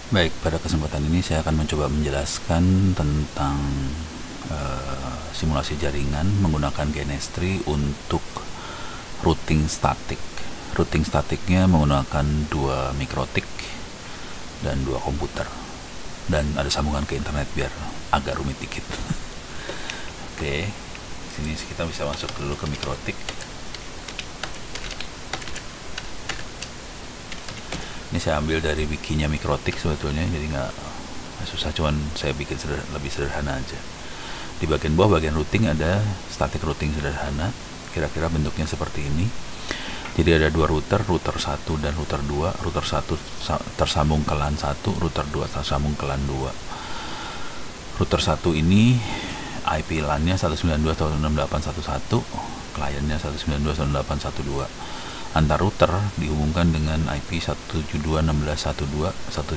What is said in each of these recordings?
Baik, pada kesempatan ini saya akan mencoba menjelaskan tentang simulasi jaringan menggunakan GNS3 untuk routing statik. Routing statiknya menggunakan 2 mikrotik dan 2 komputer, dan ada sambungan ke internet biar agak rumit dikit. Oke, sini kita bisa masuk dulu ke mikrotik. Ini saya ambil dari wikinya mikrotik sebetulnya, jadi nggak susah, cuman saya bikin lebih sederhana aja. Di bagian bawah, bagian routing, ada static routing sederhana, kira-kira bentuknya seperti ini. Jadi ada 2 router, router 1 dan router 2. Router 1 tersambung ke LAN 1, router 2 tersambung ke LAN 2. Router 1 ini IP LAN-nya 192.168.1.1, kliennya 192.168.1.2. Antar router dihubungkan dengan IP 172.16.1.2,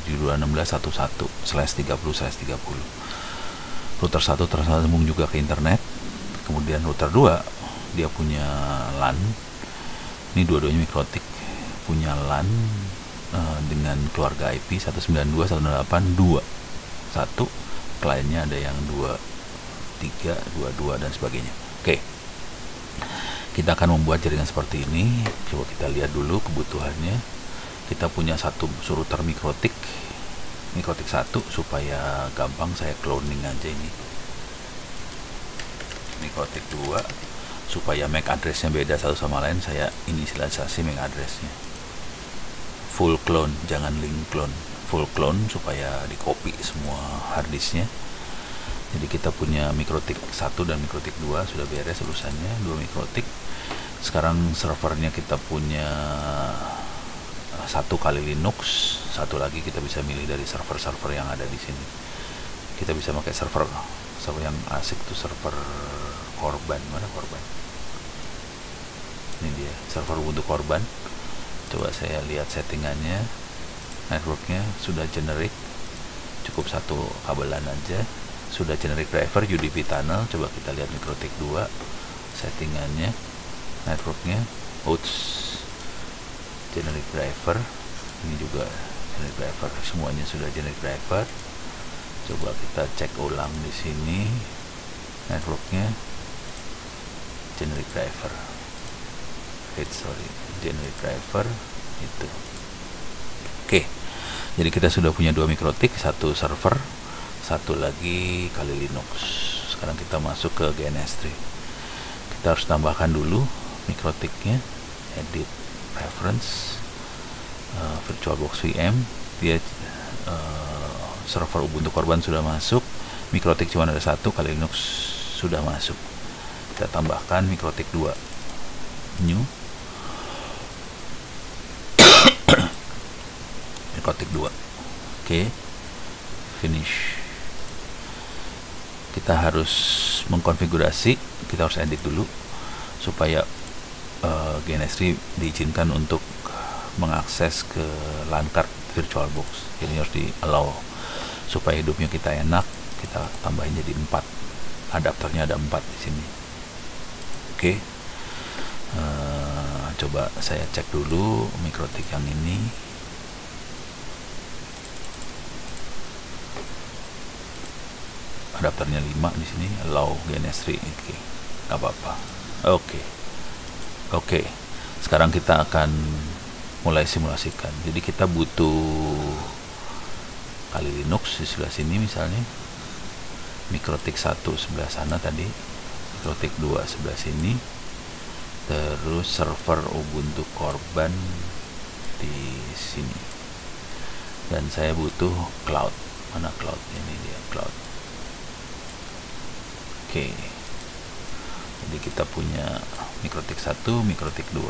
172.16.1.1/30/30. Router 1 tersambung juga ke internet. Kemudian router 2 dia punya LAN. Ini dua-duanya mikrotik, punya LAN dengan keluarga IP 192.168.2.1. Kliennya ada yang 23, 22 dan sebagainya. Oke. Kita akan membuat jaringan seperti ini. Coba kita lihat dulu kebutuhannya. Kita punya satu router mikrotik 1, supaya gampang saya cloning aja ini. Mikrotik 2, supaya MAC addressnya beda satu sama lain, saya inisialisasi MAC addressnya. Full clone, jangan link clone. Full clone supaya di copy semua harddisknya. Jadi kita punya mikrotik 1 dan mikrotik 2 sudah beres urusannya, 2 mikrotik. Sekarang servernya kita punya 1 kali Linux, satu lagi kita bisa milih dari server-server yang ada di sini. Kita bisa pakai server yang asik tuh, server korban. Mana korban? Ini dia, server Ubuntu korban. Coba saya lihat settingannya. Networknya sudah generik, cukup 1 kabelan aja. Sudah generic driver UDP tunnel. Coba kita lihat mikrotik 2 settingannya, networknya, generic driver. Ini juga generic driver, semuanya sudah generic driver. Coba kita cek ulang di sini, networknya, generic driver, generic driver itu. Oke, jadi kita sudah punya 2 mikrotik, 1 server, 1 lagi kali Linux. Sekarang kita masuk ke GNS3. Kita harus tambahkan dulu mikrotiknya, edit preference, VirtualBox VM. Dia server Ubuntu korban sudah masuk, mikrotik cuma ada 1, kali Linux sudah masuk. Kita tambahkan mikrotik 2, new, mikrotik 2. Oke, finish. Kita harus mengkonfigurasi, kita harus edit dulu supaya GNS3 diizinkan untuk mengakses ke LAN card VirtualBox. Jadi harus di allow supaya hidupnya kita enak. Kita tambahin jadi 4, adapternya ada 4 di sini. Oke, coba saya cek dulu mikrotik yang ini. Adapternya 5 di sini, allow GNS3. Oke, nggak apa-apa. Oke. Sekarang kita akan mulai simulasikan. Jadi kita butuh kali Linux di sebelah sini misalnya, mikrotik 1 sebelah sana tadi, mikrotik 2 sebelah sini, terus server Ubuntu korban di sini. Dan saya butuh cloud. Mana cloud? Ini dia cloud. Oke, jadi kita punya mikrotik 1, mikrotik 2.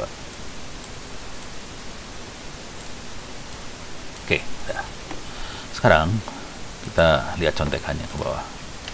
Oke, dah. Sekarang kita lihat contekannya ke bawah.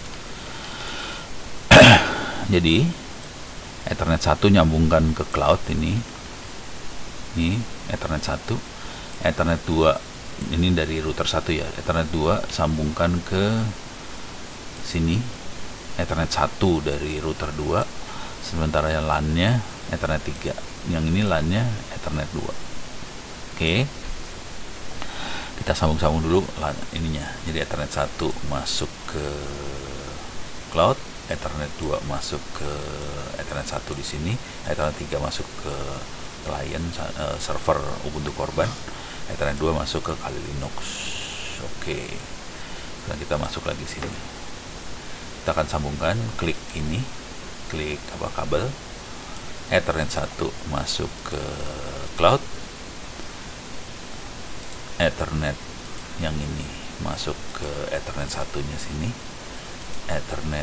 Jadi Ethernet 1 nyambungkan ke cloud ini Ethernet 1, Ethernet 2 ini dari router 1 ya, Ethernet 2 sambungkan ke sini, Ethernet 1 dari router 2, sementara yang LAN-nya Ethernet 3, yang ini LAN-nya Ethernet 2. Oke, kita kita sambung-sambung dulu ininya. Jadi Ethernet 1 masuk ke cloud, Ethernet 2 masuk ke Ethernet 1 di sini, Ethernet 3 masuk ke client server Ubuntu korban, Ethernet 2 masuk ke Kali Linux. Oke. Dan kita masuk lagi sini. Kita akan sambungkan, klik ini, klik kabel Ethernet 1 masuk ke cloud, Ethernet yang ini masuk ke Ethernet satunya sini, Ethernet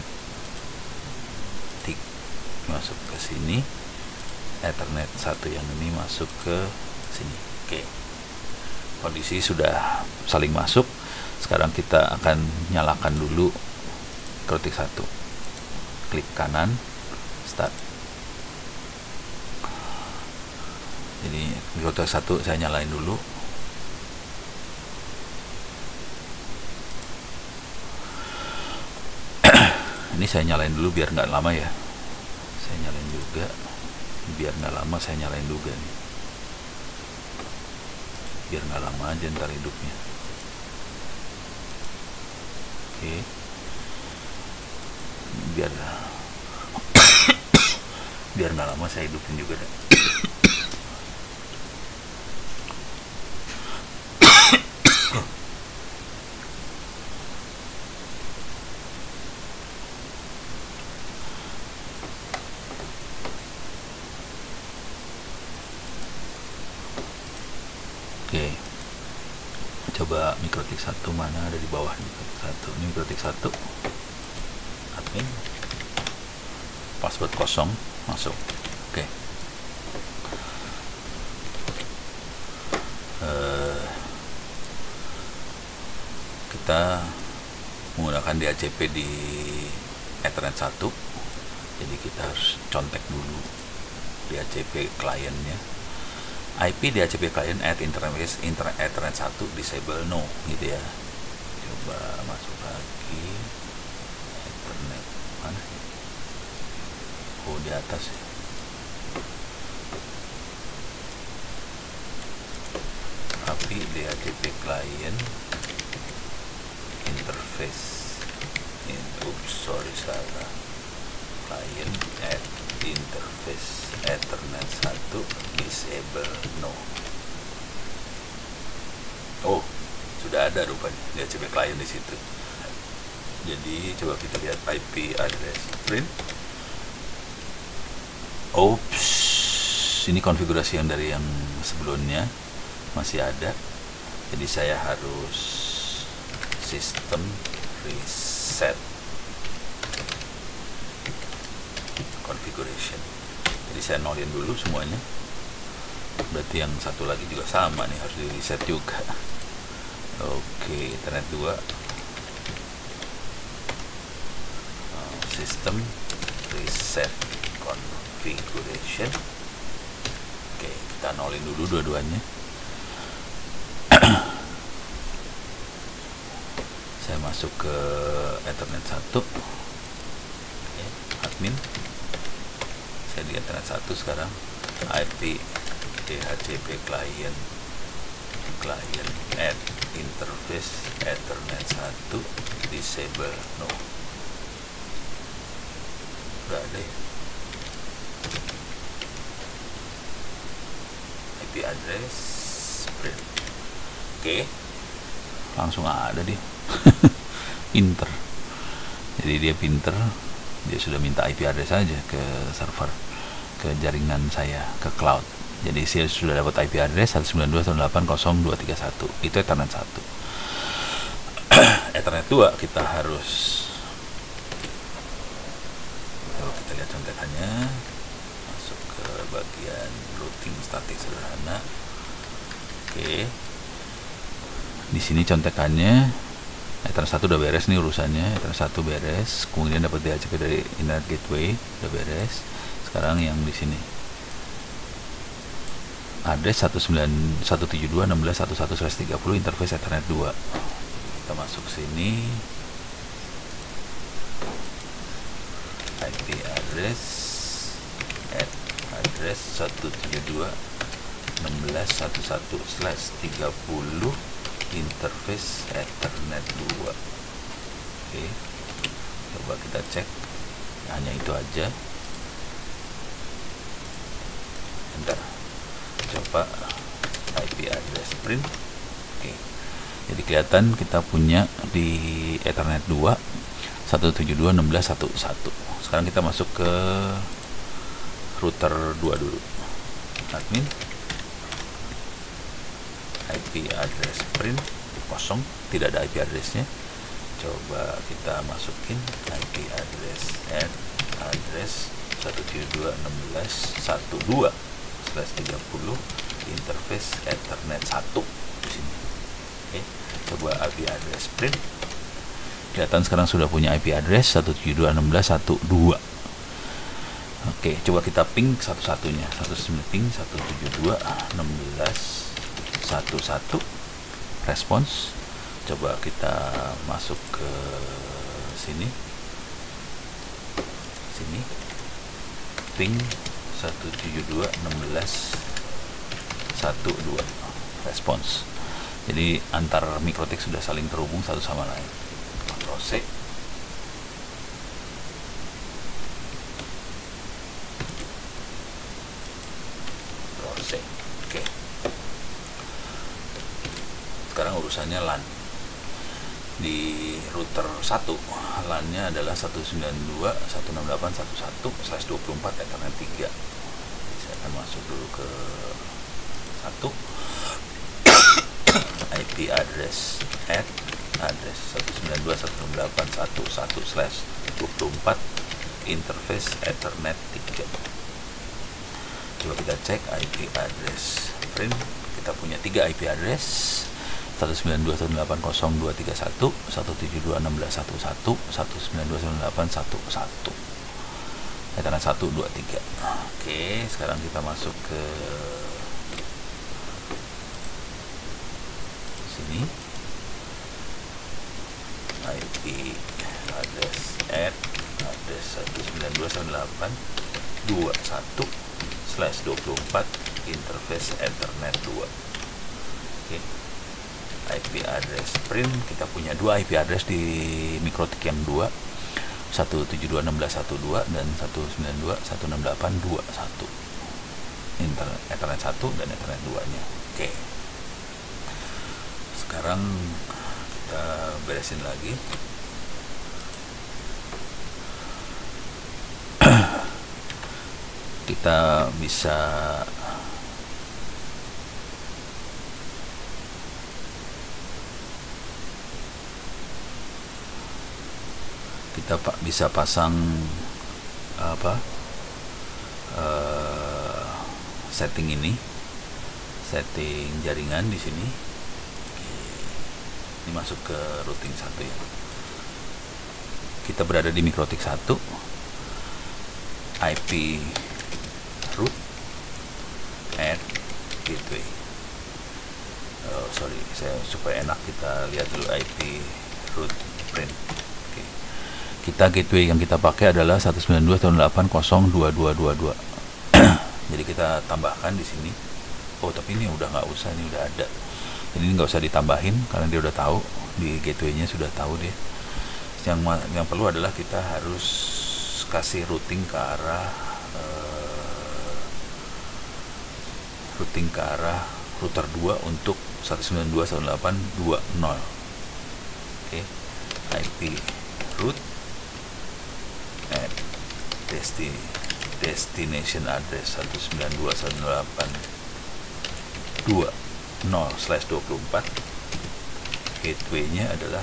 masuk ke sini, Ethernet 1 yang ini masuk ke sini. Oke, kondisi sudah saling masuk. Sekarang kita akan nyalakan dulu mikrotik 1. Klik kanan, start. Jadi mikrotik 1 saya nyalain dulu. Ini saya nyalain dulu biar nggak lama ya. Saya nyalain juga biar nggak lama, saya nyalain juga nih. Biar nggak lama aja ntar hidupnya. Oke. Biar nggak lama saya hidupin juga deh. Oke, coba mikrotik 1 mana ada di bawah. Mikrotik 1, ini mikrotik 1 admin, password kosong, masuk. Oke. Kita menggunakan DHCP di Ethernet 1, jadi kita harus contek dulu DHCP kliennya. IP DHCP client at interface Ethernet 1 disable no gitu ya. Coba masuk lagi Ethernet mana? Oh, di atas ya. IP DHCP client interface sorry salah, client at interface Ethernet 1 disable no. Oh, sudah ada rupanya DHCP client di situ. Jadi coba kita lihat IP address print. Oops, ini konfigurasi yang dari yang sebelumnya masih ada. Jadi saya harus system reset configuration. Jadi saya nolin dulu semuanya. Berarti yang satu lagi juga sama nih, harus di reset juga. Oke, Ethernet 2 system reset configuration. Oke, kita nolin dulu dua-duanya. Saya masuk ke Ethernet 1. Oke, admin. Saya di Ethernet 1 sekarang. IP DHCP client at interface Ethernet 1 disable no. Gak ada ya. IP address print. Oke, langsung ada dia. Pinter. Jadi dia pinter, dia sudah minta IP address saja ke server, ke jaringan saya, ke cloud. Jadi saya sudah dapat IP address 192.168.0231. Itu Ethernet 1. Ethernet 2 kita harus, kalau kita lihat contekannya, masuk ke bagian routing statik sederhana. Oke, di sini contekannya Ethernet 1 udah beres nih urusannya. Ethernet 1 beres, kemudian dapat DHCP dari Internet Gateway udah beres. Sekarang yang di sini address 192.168.11.11/30 interface Ethernet 2. Kita masuk sini, IP address at address 172.16.11/30 interface Ethernet 2. Oke, coba kita cek, hanya itu aja. Bentar, coba IP address print. Oke, jadi kelihatan kita punya di Ethernet 2 172.16.1.1. Sekarang kita masuk ke router 2 dulu. Admin IP address print kosong, tidak ada IP addressnya. Coba kita masukin IP address address 172.16.1.2/30 interface Ethernet 1 di sini. Oke, coba IP address print. Kelihatan sekarang sudah punya IP address 172.16.1.2. Oke, coba kita ping satu-satunya. Ping 172.16.1.1 respons. Coba kita masuk ke sini ping 172.16.1.2 respons. Jadi antar mikrotik sudah saling terhubung satu sama lain. Ctrl C. Oke, sekarang urusannya LAN. Di router 1 LAN-nya adalah 192.168.1.1/24 Ethernet 3. Saya akan masuk dulu ke 1. IP address address 192.168.1.1/24 interface Ethernet 3. Coba kita cek IP address print. Kita punya 3 IP address, 192.168.0.231, 172.16.1.1, 192.168.1.1 Ethernet 1, 2, 3. Oke, sekarang kita masuk ke sini. IP address address 192.168.21/24 interface Ethernet 2. Oke, IP address print. Kita punya 2 IP address di mikrotik yang 2, 172.16.1.2 dan 192.168.2.1 Ethernet 1 dan Ethernet 2 nya. Oke, sekarang kita beresin lagi. Kita bisa bisa pasang setting ini, setting jaringan di sini. Ini masuk ke routing 1 ya. Kita berada di mikrotik 1, IP root add gateway. Sorry, supaya enak kita lihat dulu IP root print. Oke. Kita gateway yang kita pakai adalah 192.168.0.2222. Jadi kita tambahkan di sini. Oh, tapi ini udah nggak usah, ini udah ada. Jadi ini nggak usah ditambahin karena dia udah tahu, di gateway-nya sudah tahu dia. Yang perlu adalah kita harus kasih routing ke arah router 2 untuk 192.168.2.0. Oke, IP root at destination address 192.168.2.0/24. Gateway-nya adalah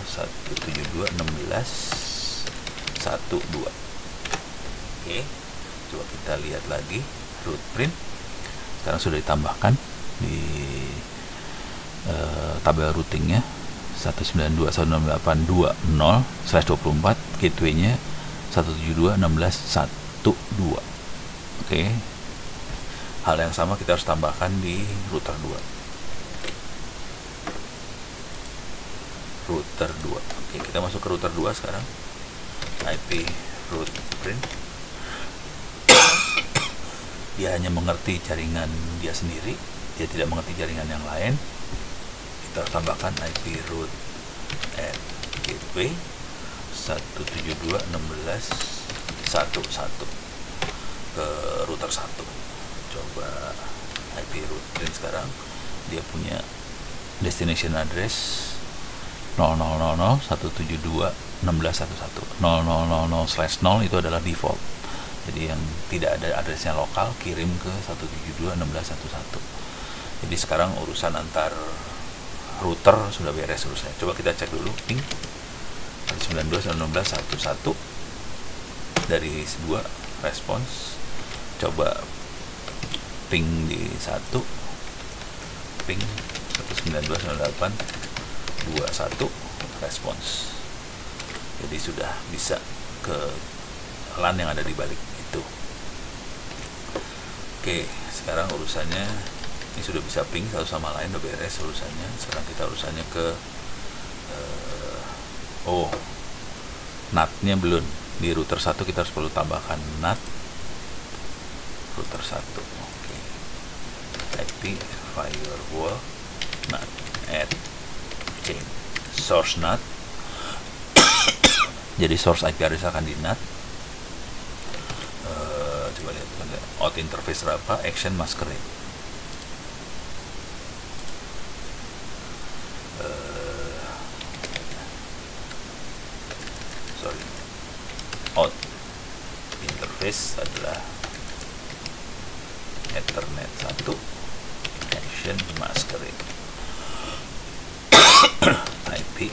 172.16.1.2. Oke, coba kita lihat lagi root print. Sekarang sudah ditambahkan di tabel routingnya 192.168.2.0/24, gateway-nya 172.16.1.2. Oke, hal yang sama kita harus tambahkan di router 2. Oke, kita masuk ke router 2 sekarang. IP root print. Dia hanya mengerti jaringan dia sendiri, dia tidak mengerti jaringan yang lain. kita tambahkan IP root and gateway 172.16.1.1 ke router 1. Coba IP root print sekarang, dia punya destination address 0000.172.16.1.1. 0000/0 itu adalah default, jadi yang tidak ada addressnya lokal kirim ke 172.16.1.1. jadi sekarang urusan antar router sudah beres urusannya. Coba kita cek dulu ping 192.16.1.1 dari dua respons. Coba ping di 1, ping 192.168.21 respons. Jadi sudah bisa ke LAN yang ada di balik itu. Oke, sekarang urusannya ini sudah bisa ping satu sama lain, udah beres urusannya. Sekarang kita urusannya ke NAT-nya belum. Di router 1 kita harus perlu tambahkan NAT router 1. Oke. IP firewall NAT add chain source NAT. Jadi source IP address akan di NAT. Coba lihat out interface berapa, action masquerade. Out interface adalah Ethernet 1, action masquerade. IP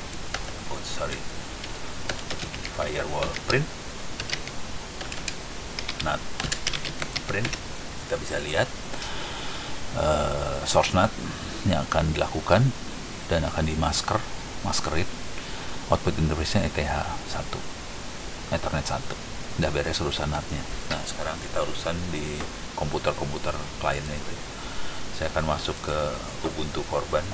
firewall print NAT print. Kita bisa lihat source NAT yang akan dilakukan dan akan di masquerade. Output interface-nya ETH 1, Ethernet 1. Udah beres urusan NAT-nya. Nah, sekarang kita urusan di komputer-komputer kliennya itu. Saya akan masuk ke Ubuntu korban.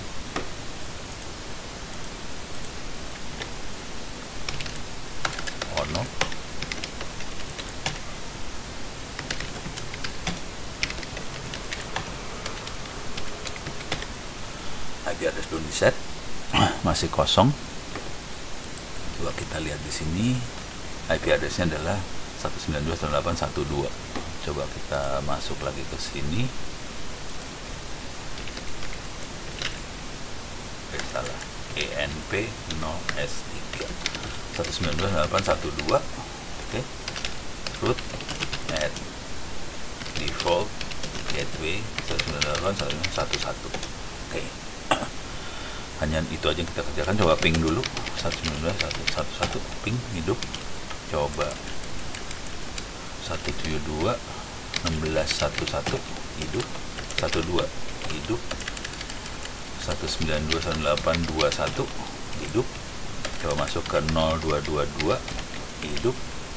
Ono. IP address belum di set, masih kosong. Coba kita lihat di sini. IP address-nya adalah 192.168.1.2. Coba kita masuk lagi ke sini. Salah. ENP 0S3 192.168.1.2. Oke. Root add default gateway 192.168.1.1. Oke. Hanya itu aja yang kita kerjakan. Coba ping dulu 192.168.1.1 ping hidup. Coba 172.16.1.1 hidup, 12 hidup, 192.168.21 hidup. Coba masuk ke 0222 hidup.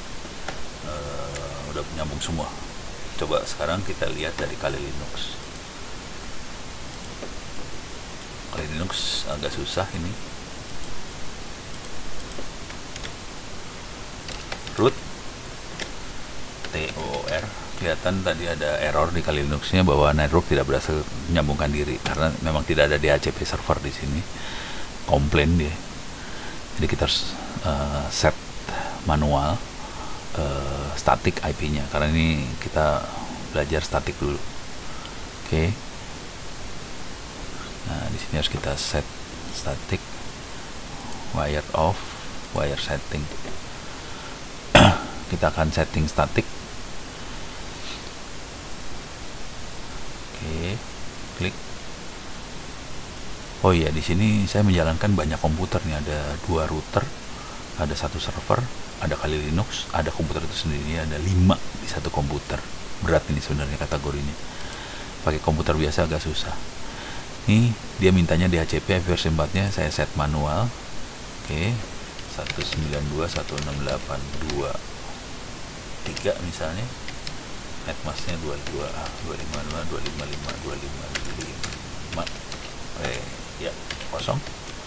Udah nyambung semua. Coba sekarang kita lihat dari Kali Linux. Kali Linux agak susah ini. Root TOR, kelihatan tadi ada error di Kali Linux-nya bahwa network tidak berhasil menyambungkan diri karena memang tidak ada DHCP server di sini. Komplain dia. Jadi kita harus set manual static IP-nya karena ini kita belajar static dulu. Oke. Nah, di sini harus kita set static wire off, wire setting. Kita akan setting static. Oke, klik. Oh iya, di sini saya menjalankan banyak komputer nih. Ada 2 router, ada 1 server, ada Kali Linux, ada komputer itu sendiri, ada 5 di satu komputer. Berat ini sebenarnya kategorinya. Pakai komputer biasa agak susah. Ini dia mintanya DHCP versi 4-nya saya set manual. Oke, 192.168.2 3 misalnya, netmasknya 22, 255, 255, 255, ya kosong,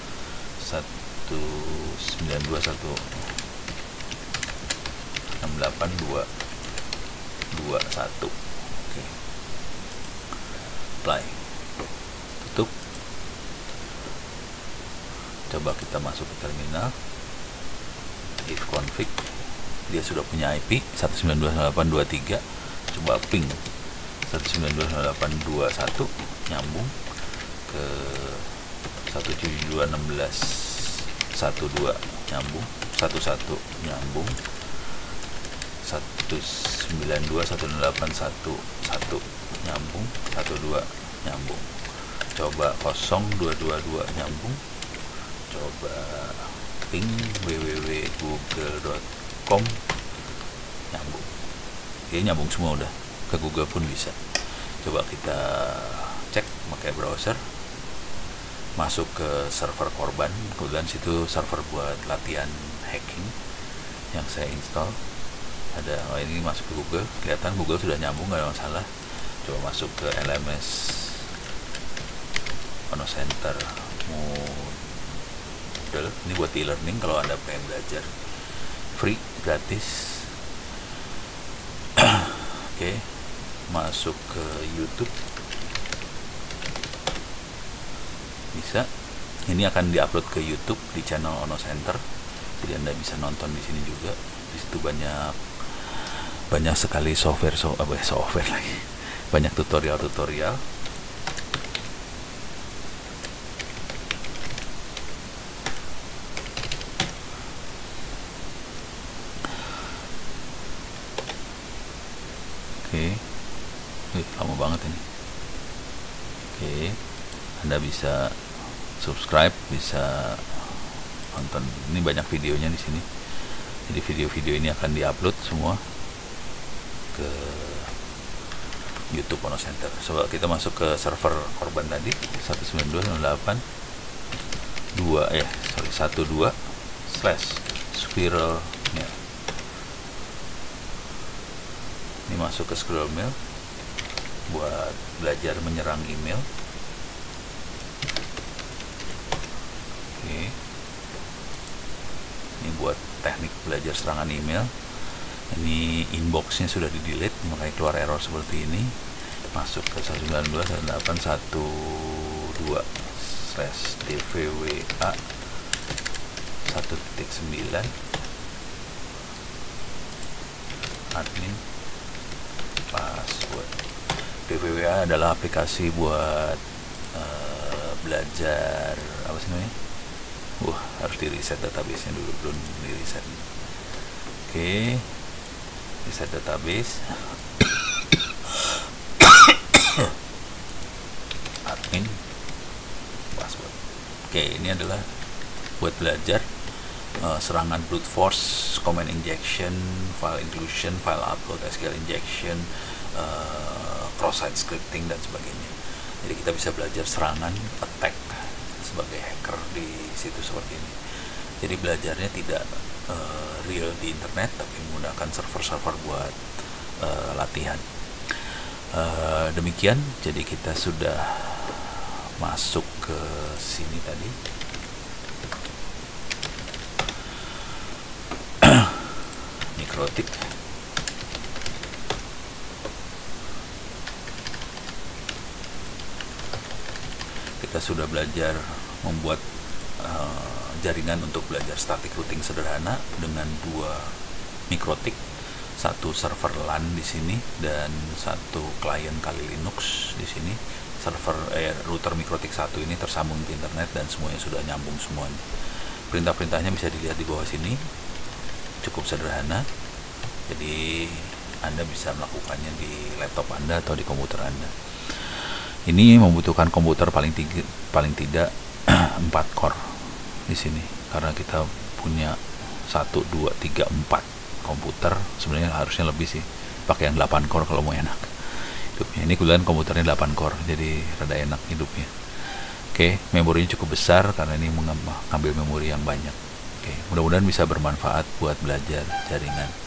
192.168.221. Oke, apply, tutup. Coba kita masuk ke terminal, if config, dia sudah punya IP 192.168.23. Coba ping 192.168.21, nyambung ke 172.16.12, nyambung 11, nyambung 192.168.11, nyambung 12, nyambung. Coba 0222, nyambung. Coba ping www.google.com, nyambung. Oke, nyambung semua udah. Ke Google pun bisa. Coba kita cek pakai browser, masuk ke server korban. Kemudian situ server buat latihan hacking yang saya install. Ada, oh ini masuk ke Google, kelihatan Google sudah nyambung, gak ada masalah. Coba masuk ke LMS Ono Center Moodle, ini buat e-learning kalau Anda pengen belajar free, gratis. Oke, masuk ke YouTube, bisa. Ini akan diupload ke YouTube di channel Ono Center, jadi Anda bisa nonton di sini juga. Di situ banyak sekali software lagi, banyak tutorial. Oke, lama banget ini. Oke, Anda bisa subscribe, bisa nonton. Ini banyak videonya di sini. Jadi video-video ini akan diupload semua ke YouTube Ono Center. Coba kita masuk ke server korban tadi 192.12/squirrel-mail. Ini masuk ke Squirrel Mail buat belajar menyerang email. Oke, ini buat teknik belajar serangan email. Ini inboxnya sudah di delete, makanya keluar error seperti ini. Masuk ke 192.168.12/dvwa 1.9 admin password. DVWA adalah aplikasi buat belajar, apa sih namanya? Harus di reset database-nya dulu, belum di reset. Oke, reset database. Admin password. Oke, ini adalah buat belajar serangan brute force, command injection, file inclusion, file upload, SQL injection, cross-site scripting dan sebagainya. Jadi kita bisa belajar serangan, attack sebagai hacker di situ seperti ini. Jadi belajarnya tidak real di internet, tapi menggunakan server-server buat latihan. Demikian, jadi kita sudah masuk ke sini tadi. Mikrotik. Kita sudah belajar membuat jaringan untuk belajar static routing sederhana dengan 2 mikrotik, 1 server LAN di sini dan 1 klien Kali Linux di sini. Router mikrotik 1 ini tersambung ke internet dan semuanya sudah nyambung semuanya. Perintah-perintahnya bisa dilihat di bawah sini, cukup sederhana. Jadi Anda bisa melakukannya di laptop Anda atau di komputer Anda. Ini membutuhkan komputer paling tidak 4 core di sini, karena kita punya 1, 2, 3, 4 komputer. Sebenarnya harusnya lebih sih, pakai yang 8 core kalau mau enak hidupnya. Ini kebetulan komputernya 8 core, jadi rada enak hidupnya. Oke, memorinya cukup besar karena ini mengambil memori yang banyak. Oke, mudah-mudahan bisa bermanfaat buat belajar jaringan.